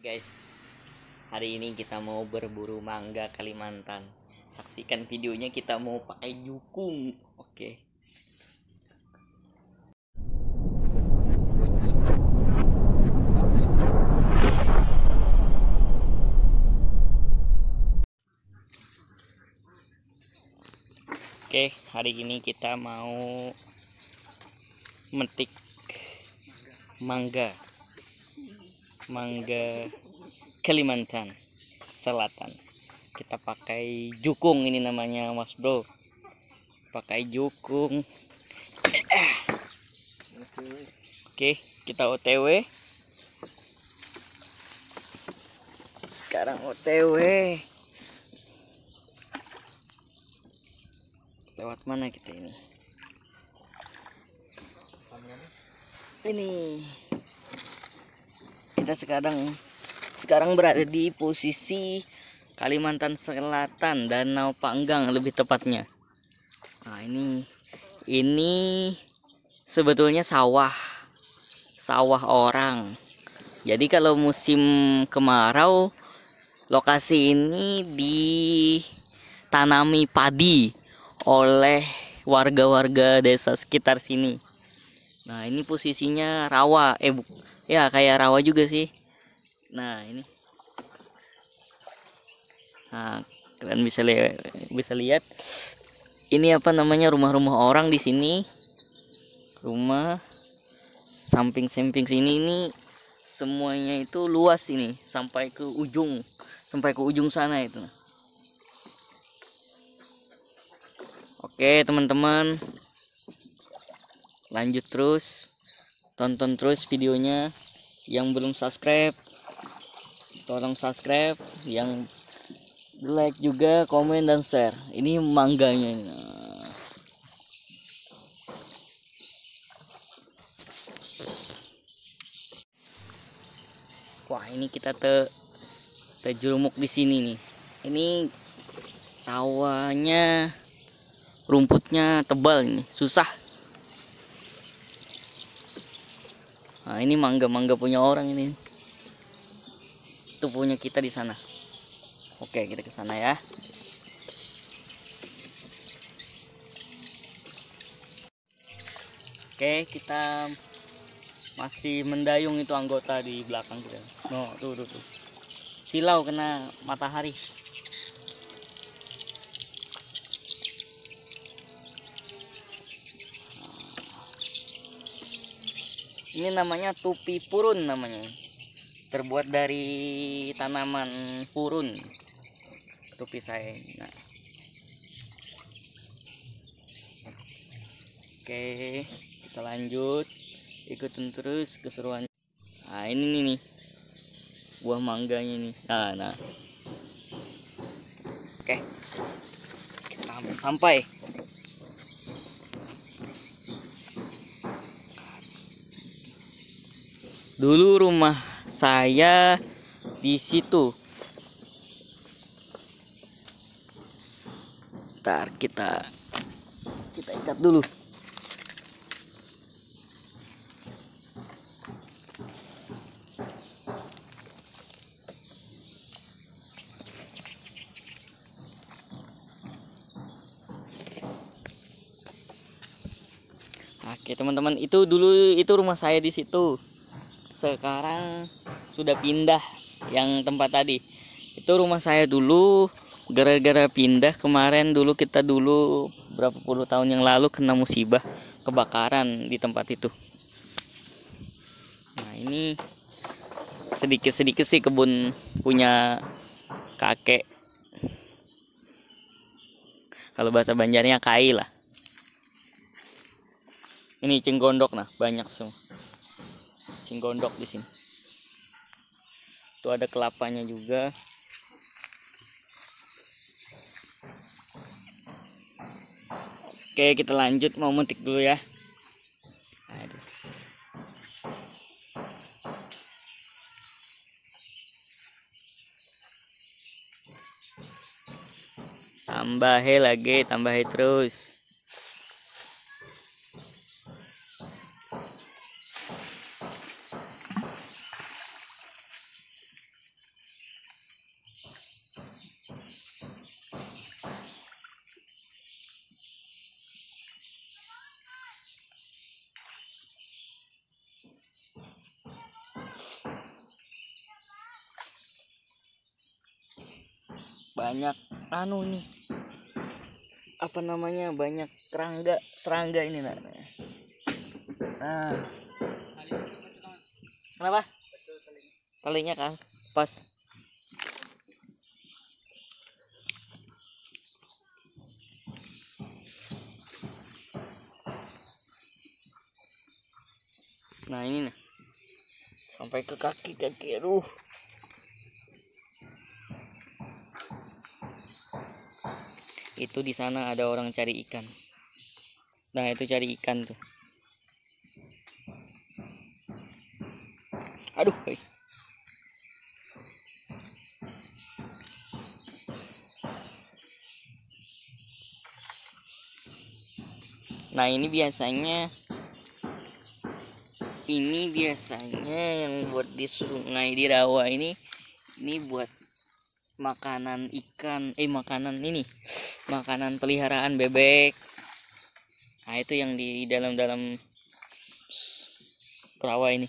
Guys, hari ini kita mau berburu mangga Kalimantan. Saksikan videonya, kita mau pakai jukung. Oke. Oke, hari ini kita mau metik mangga Kalimantan Selatan. Kita pakai jukung, ini namanya Mas Bro. Pakai jukung. Oke, kita OTW. Sekarang OTW. Lewat mana kita ini? Ini. Kita sekarang berada di posisi Kalimantan Selatan, Danau Panggang lebih tepatnya. Nah, ini sebetulnya sawah orang. Jadi kalau musim kemarau, lokasi ini ditanami padi oleh warga-warga desa sekitar sini. Nah, ini posisinya rawa, ya kayak rawa juga sih. Nah, ini. Nah, kalian bisa lihat ini apa namanya, rumah-rumah orang di sini. Rumah samping-samping sini ini semuanya itu luas ini sampai ke ujung sana itu. Oke, teman-teman. Lanjut terus. Tonton terus videonya. Yang belum subscribe, tolong subscribe. Yang like juga, komen dan share. Ini mangganya. Wah, ini kita terjerumuk di sini nih. Ini rawanya, rumputnya tebal, ini susah. Nah, ini mangga punya orang ini. Itu punya kita di sana. Oke, kita ke sana ya. Oke, kita masih mendayung, itu anggota di belakang kita. No, tuh. Silau kena matahari. Ini namanya tupi purun namanya. Terbuat dari tanaman purun. Tupi saya. Nah. Oke, kita lanjut. Ikutin terus keseruan. Nah, ini nih. Buah mangganya nih. Nah. Oke. Kita hampir sampai. Dulu rumah saya di situ. Ntar kita ikat dulu. Oke, teman-teman, itu dulu itu rumah saya di situ. Sekarang sudah pindah yang tempat tadi. Itu rumah saya dulu, gara-gara pindah kemarin. Kita berapa puluh tahun yang lalu kena musibah kebakaran di tempat itu. Nah, ini sedikit sih kebun punya kakek. Kalau bahasa Banjarnya kai lah. Ini cinggondok, nah banyak semua cinggondok di sini. Tuh ada kelapanya juga. Oke, kita lanjut, mau metik dulu ya. Aduh. Tambahi terus. banyak anu nih, apa namanya, banyak serangga ini namanya. Nah, kenapa talinya kan pas. Nah ini nih, sampai ke kaki, aduh. Itu di sana ada orang cari ikan. Nah itu cari ikan tuh. Aduh. Nah ini biasanya yang buat di sungai di rawa ini buat makanan ikan, makanan peliharaan bebek. Nah itu yang di dalam rawa ini.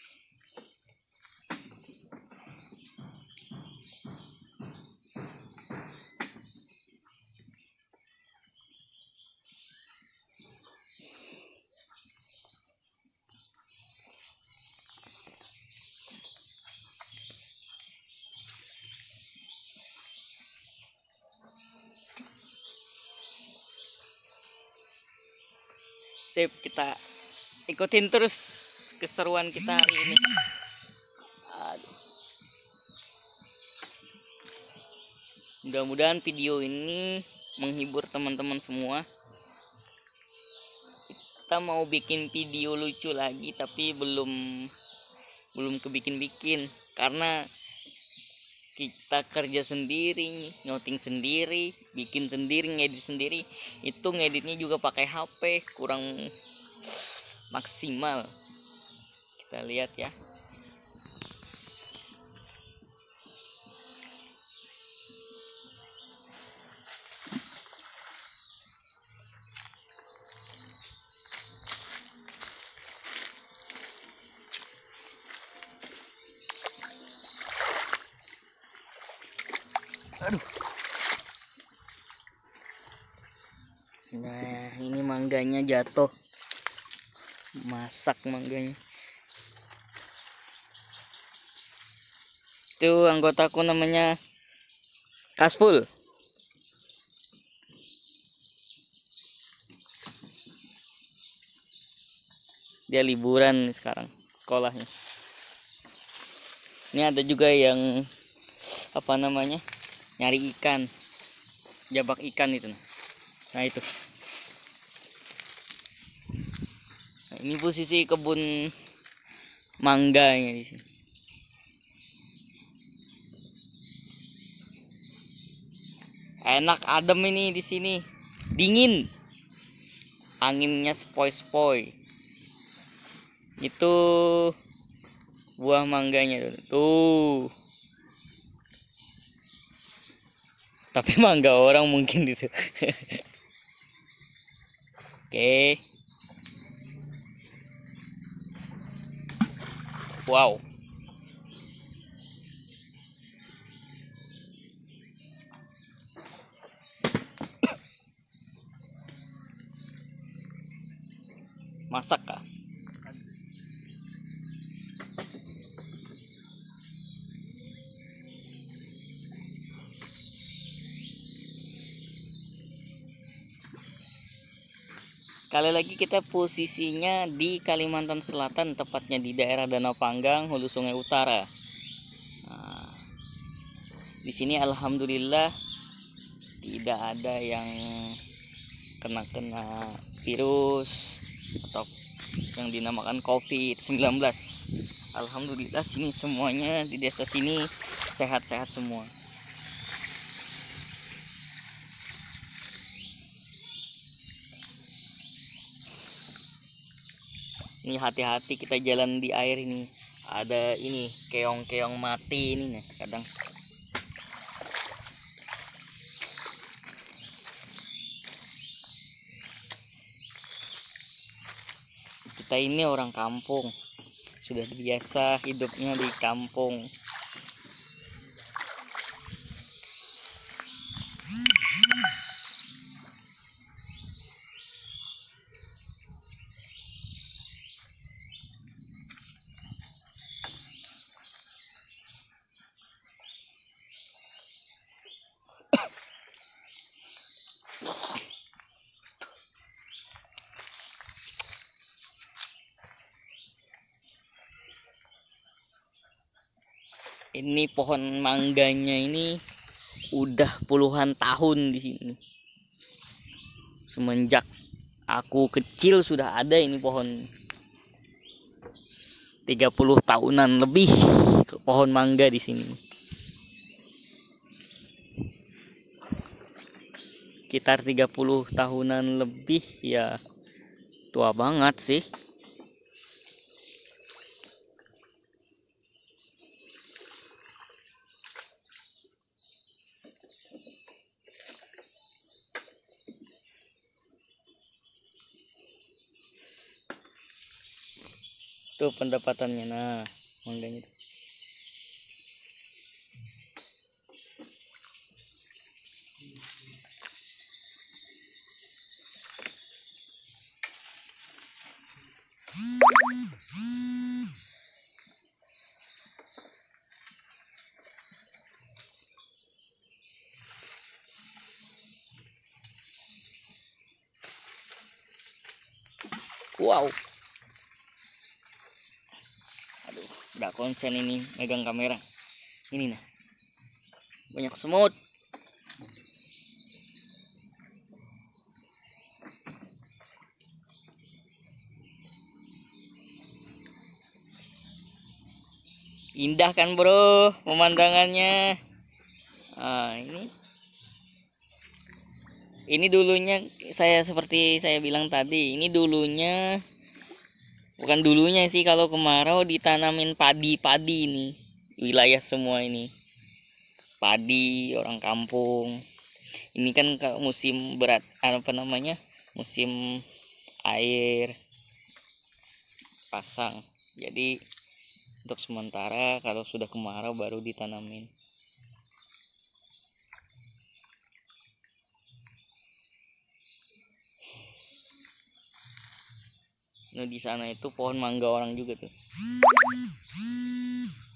Sip, kita ikutin terus keseruan kita hari ini. Aduh. Mudah-mudahan video ini menghibur teman-teman semua. Kita mau bikin video lucu lagi tapi belum kebikin karena kita kerja sendiri, nyouting sendiri, bikin sendiri, ngedit sendiri. Itu ngeditnya juga pakai HP, kurang maksimal. Kita lihat ya. Aduh. Nah ini mangganya jatuh, masak mangganya. Itu anggotaku namanya Kasful. Dia liburan sekarang sekolahnya. Ini ada juga yang apa namanya, nyari ikan, jabak ikan itu. Nah itu. Nah, ini posisi kebun mangganya di sini. Enak adem ini di sini, dingin, anginnya sepoi-sepoi. Itu buah mangganya tuh. Tapi mangga orang mungkin itu. Oke. Wow. Masak kah? Kali lagi kita posisinya di Kalimantan Selatan, tepatnya di daerah Danau Panggang, Hulu Sungai Utara. Nah, di sini alhamdulillah tidak ada yang kena virus atau yang dinamakan COVID-19. Alhamdulillah sini semuanya di desa sini sehat-sehat semua. Ini hati-hati kita jalan di air ini. Ada ini keong-keong mati ini nih kadang. Kita ini orang kampung, sudah biasa hidupnya di kampung. Ini pohon mangganya ini udah puluhan tahun di sini. Semenjak aku kecil sudah ada ini pohon. 30 tahunan lebih pohon mangga di sini. Sekitar 30 tahunan lebih ya, tua banget sih. Tuh pendapatannya, nah mangganya tuh. Wow, aduh, nggak konsen ini megang kamera. Ini nah, banyak semut. Indah kan bro pemandangannya. Ah, ini dulunya, saya seperti saya bilang tadi, ini dulunya, bukan dulunya sih, kalau kemarau ditanamin padi-padi ini. Wilayah semua ini padi orang kampung. Ini kan musim berat, apa namanya, musim air pasang. Jadi untuk sementara kalau sudah kemarau baru ditanamin. Nah di sana itu pohon mangga orang juga tuh.